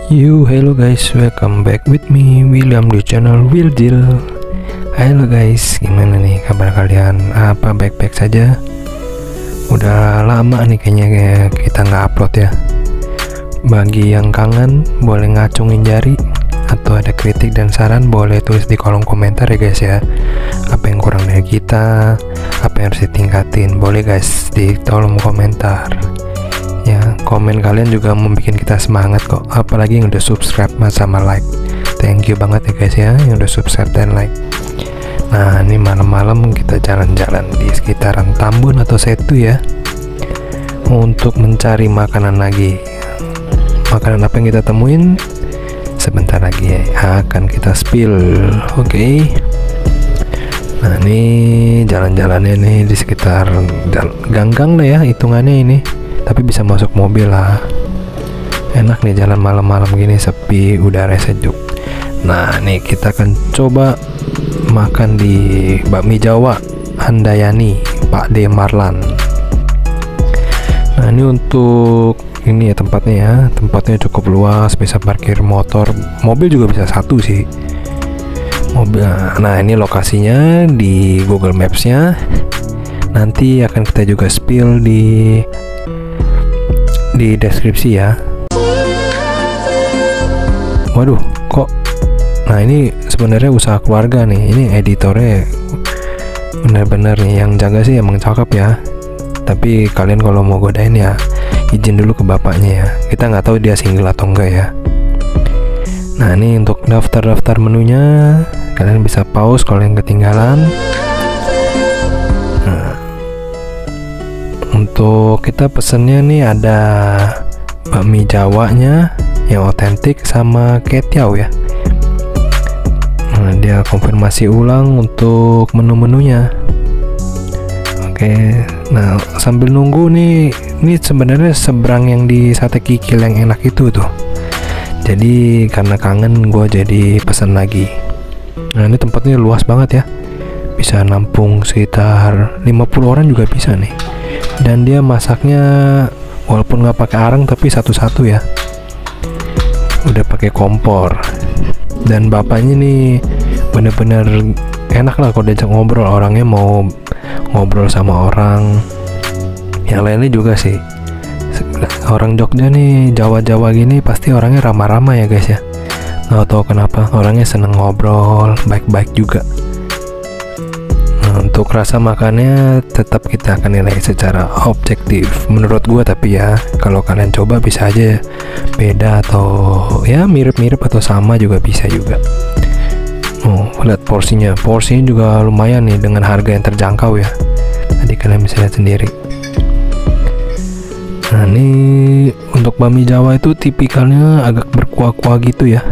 Hello guys, welcome back with me William di channel Wildil. Halo guys, gimana nih kabar kalian? Apa baik-baik saja? Udah lama nih kayaknya kita nggak upload ya. Bagi yang kangen boleh ngacungin jari, atau ada kritik dan saran boleh tulis di kolom komentar ya guys ya. Apa yang kurang dari kita, apa yang harus ditingkatin, boleh guys di kolom komentar ya. Komen kalian juga membuat kita semangat kok, apalagi yang udah subscribe sama like. Thank you banget ya guys ya yang udah subscribe dan like. Nah, ini malam-malam kita jalan-jalan di sekitaran Tambun atau Setu ya, untuk mencari makanan lagi. Makanan apa yang kita temuin sebentar lagi ya akan kita spill. Oke. Nah, ini jalan-jalannya nih di sekitar ganggang lah ya hitungannya ini, tapi bisa masuk mobil lah. Enak nih jalan malam-malam gini, sepi, udara sejuk. Nah, nih kita akan coba makan di bakmi Jawa Handayani Pak D Marlan. Nah, ini untuk ini ya tempatnya ya, tempatnya cukup luas, bisa parkir motor, mobil juga bisa satu sih mobil. Nah, ini lokasinya di Google Maps-nya, nanti akan kita juga spill di deskripsi ya. Waduh, kok nah ini sebenarnya usaha keluarga nih, ini editornya bener-bener nih yang jaga sih emang cakep ya, tapi kalian kalau mau godain ya izin dulu ke bapaknya ya, kita nggak tahu dia single atau enggak ya. Nah, ini untuk daftar menunya kalian bisa pause kalau yang ketinggalan. Nah, untuk kita pesennya nih ada bakmi Jawanya yang otentik sama ketiau ya. Nah, dia konfirmasi ulang untuk menu-menunya. Oke, nah sambil nunggu nih, ini sebenarnya seberang yang di sate kikil yang enak itu tuh. Jadi karena kangen gue jadi pesan lagi. Nah, ini tempatnya luas banget ya, bisa nampung sekitar 50 orang juga bisa nih. Dan dia masaknya walaupun nggak pakai arang tapi satu-satu ya, udah pakai kompor. Dan bapaknya nih bener-bener enak lah kalau diajak ngobrol, orangnya mau ngobrol sama orang. Yang lainnya juga sih, orang Jogja nih, Jawa-Jawa gini pasti orangnya ramah-ramah ya guys ya. Nggak tahu kenapa orangnya seneng ngobrol, baik-baik juga. Nah, untuk rasa makannya tetap kita akan nilai secara objektif menurut gua, tapi ya kalau kalian coba bisa aja beda atau ya mirip-mirip atau sama juga bisa juga. Oh, lihat porsinya juga lumayan nih dengan harga yang terjangkau ya. Tadi kalian bisa lihat sendiri. Nah, ini untuk bakmi Jawa itu tipikalnya agak berkuah-kuah gitu ya.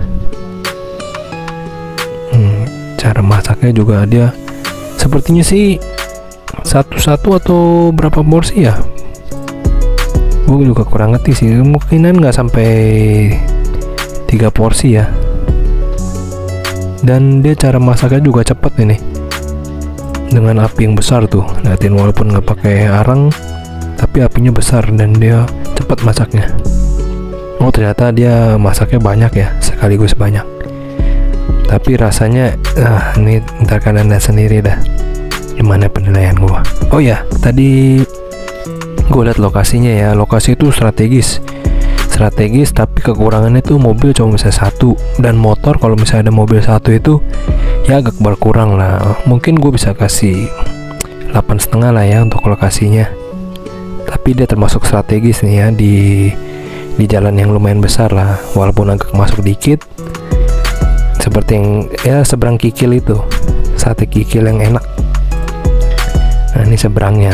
Cara masaknya juga dia sepertinya sih satu-satu atau berapa porsi ya, gue juga kurang ngerti sih, kemungkinan nggak sampai 3 porsi ya. Dan dia cara masaknya juga cepat ini, dengan api yang besar tuh, liatin, walaupun nggak pakai arang tapi apinya besar dan dia cepat masaknya. Oh, ternyata dia masaknya banyak ya, sekaligus banyak. Tapi rasanya ini ntar kalian lihat sendiri dah gimana penilaian gua. Oh ya, tadi gua lihat lokasinya ya, lokasi itu strategis, tapi kekurangannya tuh mobil cuma bisa satu, dan motor kalau misalnya ada mobil satu itu ya agak berkurang lah. Mungkin gue bisa kasih 8,5 lah ya untuk lokasinya, tapi dia termasuk strategis nih ya, di jalan yang lumayan besar lah, walaupun agak masuk dikit, seperti yang ya seberang kikil itu, sate kikil yang enak. Nah, ini seberangnya.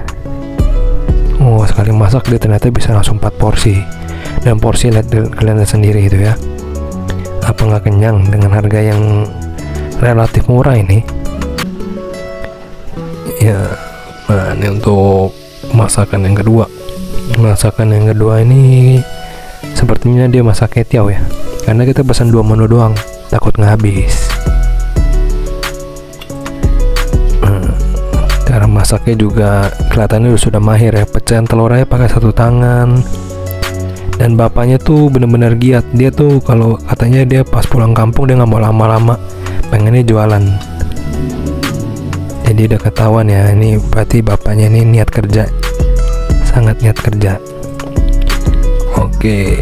Oh, sekali masak dia ternyata bisa langsung 4 porsi. Dan porsi kalian lihat sendiri itu ya, apa nggak kenyang dengan harga yang relatif murah ini ya. Nah, ini untuk masakan yang kedua. Masakan yang kedua ini sepertinya dia masak ketiau ya, karena kita pesan 2 menu doang, takut nggak habis. Cara masaknya juga kelihatannya sudah mahir ya, pecahan telur aja pakai 1 tangan. Dan bapaknya tuh bener-bener giat. Dia tuh kalau katanya dia pas pulang kampung dia nggak mau lama-lama, pengennya jualan. Jadi udah ketahuan ya, ini berarti bapaknya ini niat kerja, sangat niat kerja. Oke.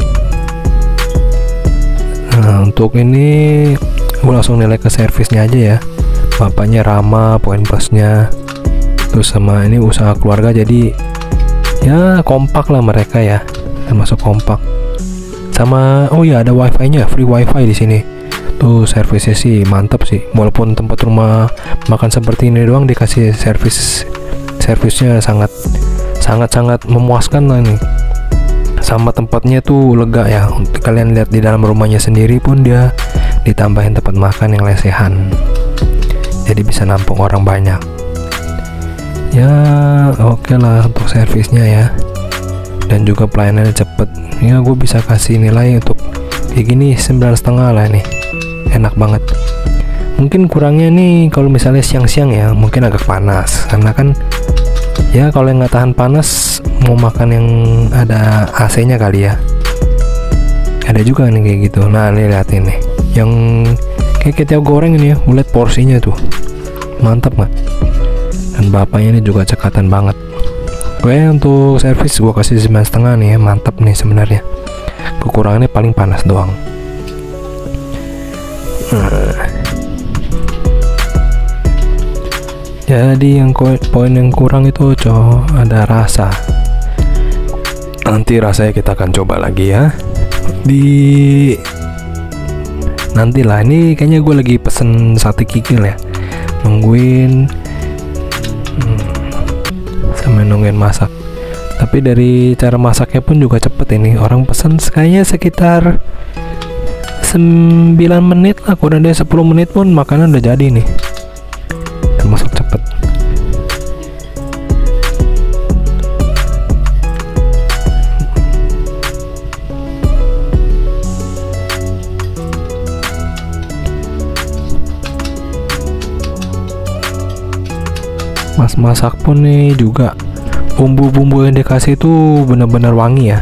Nah, untuk ini gue langsung nilai ke servisnya aja ya. Bapaknya ramah, poin plusnya. Terus sama ini usaha keluarga, jadi ya kompak lah mereka ya, termasuk kompak. Sama oh ya, ada wifi-nya, free wifi di sini. Tuh servisnya sih mantap sih. Walaupun tempat rumah makan seperti ini doang dikasih servisnya sangat memuaskan lah nih. Sama tempatnya tuh lega ya. Untuk kalian lihat di dalam rumahnya sendiri pun dia ditambahin tempat makan yang lesehan. Jadi bisa nampung orang banyak. Ya oke lah untuk servisnya ya. Dan juga pelayanannya cepet. Ya gue bisa kasih nilai untuk kayak gini 9,5 lah nih. Enak banget. Mungkin kurangnya nih kalau misalnya siang-siang ya, mungkin agak panas. Karena kan ya kalau yang nggak tahan panas mau makan yang ada AC-nya kali ya. Ada juga nih kayak gitu. Nah ini liatin nih, yang kayak ketia goreng ini ya, lihat porsinya tuh mantap nggak? Dan bapaknya ini juga cekatan banget. Oke, untuk servis gua kasih 9,5 nih ya, mantap nih sebenarnya. Kekurangannya paling panas doang. Jadi yang poin yang kurang itu ada rasa. Nanti rasanya kita akan coba lagi ya. Nantilah, ini kayaknya gue lagi pesen sate kikil ya. Nungguin sama nungguin masak. Tapi dari cara masaknya pun juga cepet ini. Orang pesen kayaknya sekitar 9 menit lah, kurang dari 10 menit pun makanan udah jadi nih. Termasuk cepet. Pas masak pun nih juga bumbu-bumbu yang dikasih itu benar-benar wangi ya.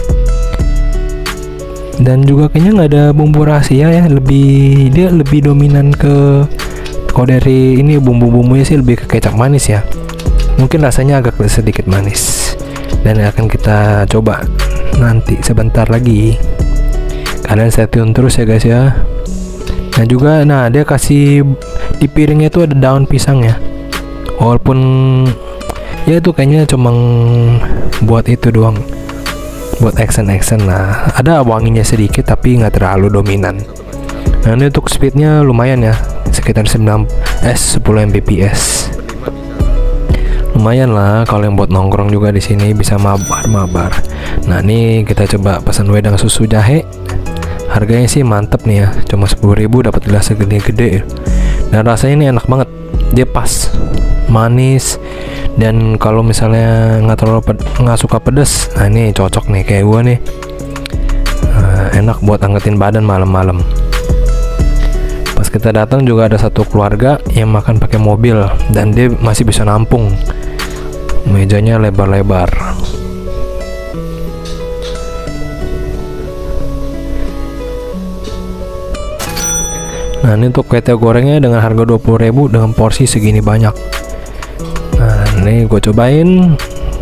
Dan juga kayaknya nggak ada bumbu rahasia ya, dia lebih dominan ke, kalau dari ini bumbu-bumbunya sih lebih ke kecap manis ya. Mungkin rasanya agak sedikit manis. Dan akan kita coba nanti sebentar lagi. Kalian stay tune terus ya guys ya. Nah juga, nah dia kasih di piringnya itu ada daun pisang ya. Walaupun ya itu kayaknya cuma buat itu doang, buat action lah. Ada wanginya sedikit tapi nggak terlalu dominan. Nah ini untuk speednya lumayan ya, sekitar 10 Mbps. Lumayan lah kalau yang buat nongkrong juga di sini bisa mabar. Nah ini kita coba pesan wedang susu jahe. Harganya sih mantep nih ya, cuma 10.000 dapat gelas segede-gede. Dan rasanya ini enak banget, dia pas manis. Dan kalau misalnya nggak suka pedas, nah ini cocok nih kayak gua nih. Enak buat angetin badan malam-malam. Pas kita datang juga ada satu keluarga yang makan pakai mobil dan dia masih bisa nampung. Mejanya lebar-lebar. Nah ini untuk kue gorengnya dengan harga 20.000 dengan porsi segini banyak. Nah ini gue cobain.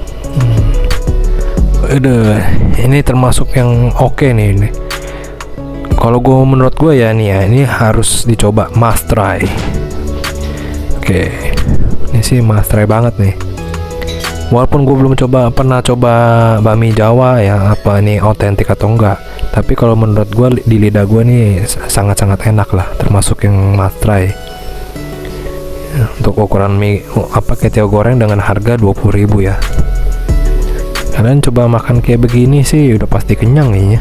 Ini termasuk yang oke nih ini. Kalau menurut gue ya nih ya, ini harus dicoba, must try. Oke, ini sih must try banget nih. Walaupun gue belum pernah coba bakmi Jawa ya, apa ini otentik atau enggak. Tapi kalau menurut gue di lidah gue nih sangat-sangat enak lah, termasuk yang must try. Untuk ukuran mie ketia goreng dengan harga 20.000 ya. Kalian coba makan kayak begini sih udah pasti kenyang nih ya.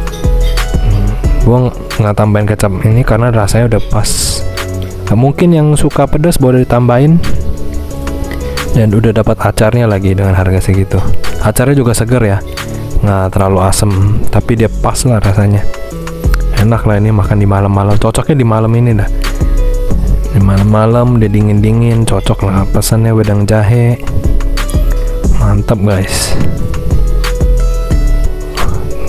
Gue nggak tambahin kecap ini karena rasanya udah pas. Nah, mungkin yang suka pedas boleh ditambahin. Dan udah dapat acarnya lagi dengan harga segitu. Acarnya juga seger ya, nggak terlalu asem, tapi dia pas lah rasanya. Enak lah ini makan di malam-malam, cocoknya di malam ini dah. Di malam-malam dia dingin-dingin, cocok lah. Pesannya wedang jahe, mantap guys.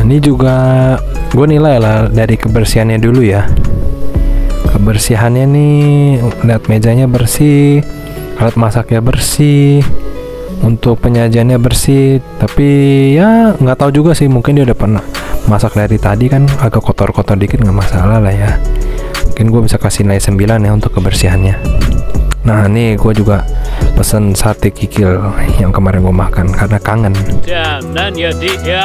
Ini juga gue nilai lah dari kebersihannya dulu ya. Kebersihannya nih, lihat mejanya bersih, alat masaknya bersih, untuk penyajiannya bersih. Tapi ya nggak tahu juga sih, mungkin dia udah pernah masak dari tadi kan, agak kotor-kotor dikit nggak masalah lah ya. Mungkin gue bisa kasih nilai 9 ya untuk kebersihannya. Nah nih gue juga pesen sate kikil yang kemarin gue makan karena kangen. Jangan ya dik ya.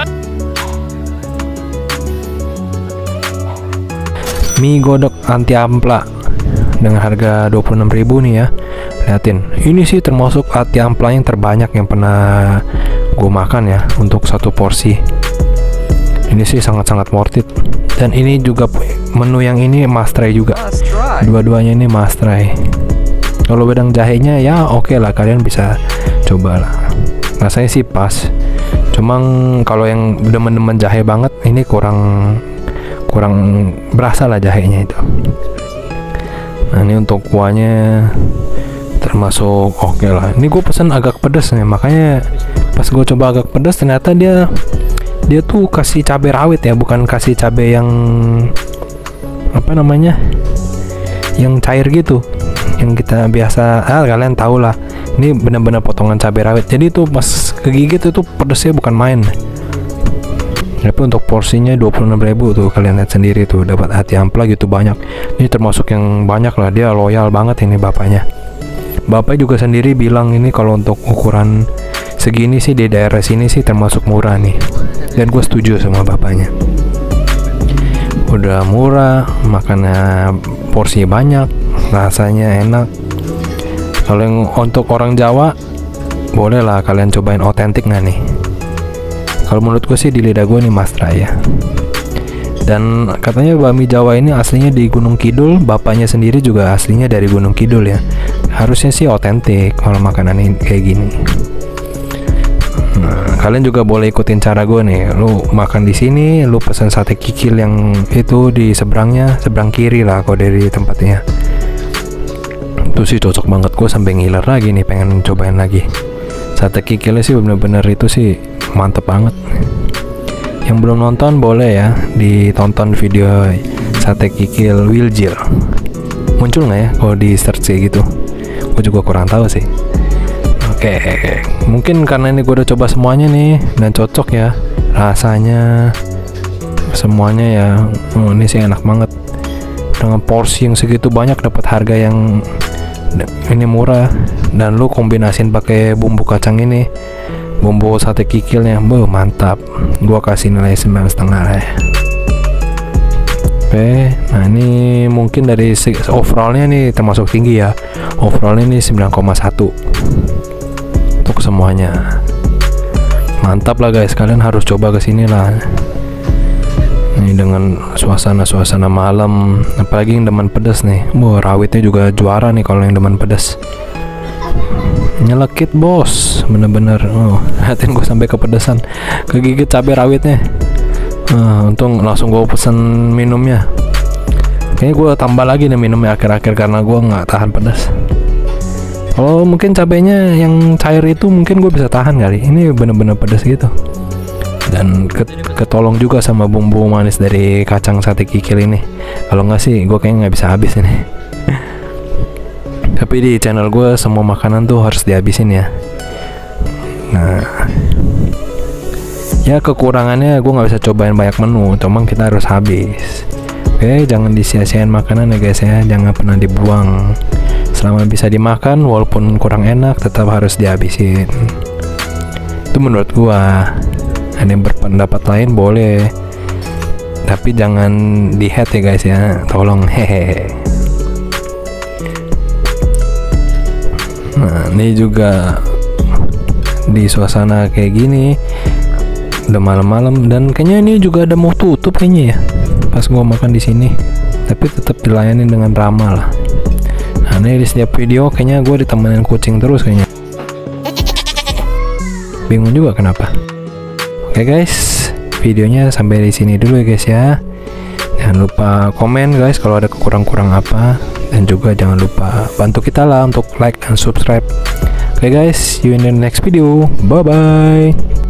Mie godok anti ampla dengan harga 26.000 nih ya. Liatin, ini sih termasuk anti ampla yang terbanyak yang pernah gue makan ya untuk satu porsi. Ini sih sangat-sangat worth it. Dan ini juga menu yang ini must try juga. Dua-duanya ini must try. Kalau wedang jahenya ya oke lah, kalian bisa coba lah. Rasanya sih pas. Cuma kalau yang demen-demen jahe banget, ini kurang berasa lah jahenya itu. Nah ini untuk kuahnya termasuk oke lah. Ini gue pesen agak pedas nih, makanya pas gue coba agak pedas ternyata dia tuh kasih cabai rawit ya, bukan kasih cabai yang apa namanya, yang cair gitu, yang kita biasa kalian tahu lah. Ini benar-benar potongan cabai rawit, jadi tuh pas kegigit itu pedasnya bukan main. Tapi untuk porsinya 26.000 tuh, kalian lihat sendiri tuh, dapat hati ampla gitu banyak. Ini termasuk yang banyak lah, dia loyal banget ini bapaknya. Bapak juga sendiri bilang ini kalau untuk ukuran segini sih di daerah sini sih termasuk murah nih. Dan gue setuju sama bapaknya. Udah murah, makannya porsi banyak, rasanya enak. Kalau yang untuk orang Jawa, boleh lah kalian cobain otentik nggak nih? Kalau menurut gue sih di lidah gue nih must try ya. Dan katanya bakmi Jawa ini aslinya di Gunung Kidul, bapaknya sendiri juga aslinya dari Gunung Kidul ya. Harusnya sih otentik kalau makanan ini kayak gini. Nah, kalian juga boleh ikutin cara gue nih. Lu makan di sini, lu pesan sate kikil yang itu di seberangnya, seberang kiri lah kalau dari tempatnya. Itu sih cocok banget, gue sampai ngiler lagi nih, pengen cobain lagi. Sate kikilnya sih bener-bener itu sih mantep banget. Yang belum nonton boleh ya ditonton video sate kikil Wiljil. Muncul nggak ya kalau di search kayak gitu? Gue juga kurang tahu sih. Oke, mungkin karena ini gue udah coba semuanya nih dan cocok ya rasanya semuanya ya. Ini sih enak banget. Dengan porsi yang segitu banyak, dapat harga yang ini murah, dan lu kombinasin pakai bumbu kacang ini, bumbu sate kikilnya, mantap. Gua kasih nilai 9,5 ya. Oke, nah ini mungkin dari overallnya nih termasuk tinggi ya. Overallnya ini 9,1 untuk semuanya. Mantap lah guys, kalian harus coba kesini lah. Ini dengan suasana malam, apalagi yang demen pedas nih. Rawitnya juga juara nih kalau yang demen pedas. Nyelekit bos, bener-bener. Hatiin gue sampai kepedesan, kegigit cabai rawitnya. Untung langsung gue pesen minumnya. Kayaknya gue tambah lagi nih minumnya akhir-akhir karena gue nggak tahan pedas. Kalau mungkin cabainya yang cair itu mungkin gue bisa tahan kali. Ini bener-bener pedas gitu. Dan ketolong juga sama bumbu manis dari kacang sate kikil ini. Kalau nggak sih gue kayaknya nggak bisa habis ini. Tapi di channel gue semua makanan tuh harus dihabisin ya. Nah, ya kekurangannya gue nggak bisa cobain banyak menu, cuman kita harus habis. Oke, jangan disia-siain makanan ya guys ya, jangan pernah dibuang. Selama bisa dimakan walaupun kurang enak tetap harus dihabisin. Itu menurut gue. Ada yang berpendapat lain boleh, tapi jangan di hate ya guys ya, tolong. Hehe. Nah ini juga di suasana kayak gini, udah malam-malam, dan kayaknya ini juga ada mau tutup kayaknya ya pas gua makan di sini, tapi tetap dilayani dengan ramah lah. Nah ini di setiap video kayaknya gue ditemenin kucing terus kayaknya, bingung juga kenapa. Oke guys, videonya sampai di sini dulu ya guys ya. Jangan lupa komen guys kalau ada kurang-kurang apa, dan juga jangan lupa bantu kita lah untuk like dan subscribe. Oke guys, see you in the next video. Bye bye.